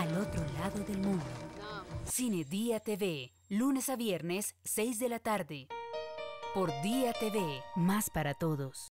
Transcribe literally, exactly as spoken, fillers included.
al otro lado del mundo. Cine Día T V, lunes a viernes, seis de la tarde. Por Día T V, más para todos.